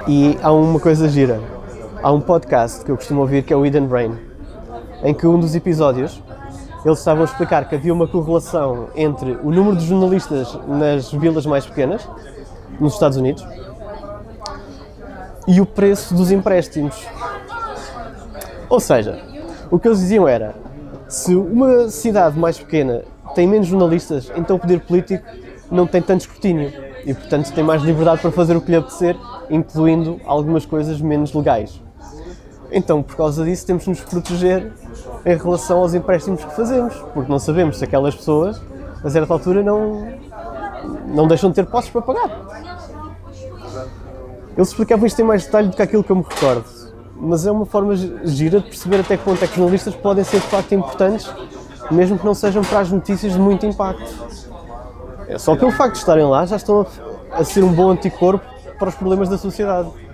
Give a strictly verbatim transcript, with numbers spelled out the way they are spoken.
E há uma coisa gira, há um podcast que eu costumo ouvir que é o Hidden Brain, em que um dos episódios eles estavam a explicar que havia uma correlação entre o número de jornalistas nas vilas mais pequenas, nos Estados Unidos, e o preço dos empréstimos. Ou seja, o que eles diziam era, se uma cidade mais pequena tem menos jornalistas, então o poder político não tem tanto escrutínio e, portanto, tem mais liberdade para fazer o que lhe apetecer, incluindo algumas coisas menos legais. Então, por causa disso, temos de nos proteger em relação aos empréstimos que fazemos, porque não sabemos se aquelas pessoas, a certa altura, não, não deixam de ter posses para pagar. Eles explicavam isto em mais detalhe do que aquilo que eu me recordo, mas é uma forma gira de perceber até que ponto é que jornalistas podem ser de facto importantes, mesmo que não sejam para as notícias de muito impacto. Só pelo facto de estarem lá já estão a, a ser um bom anticorpo para os problemas da sociedade.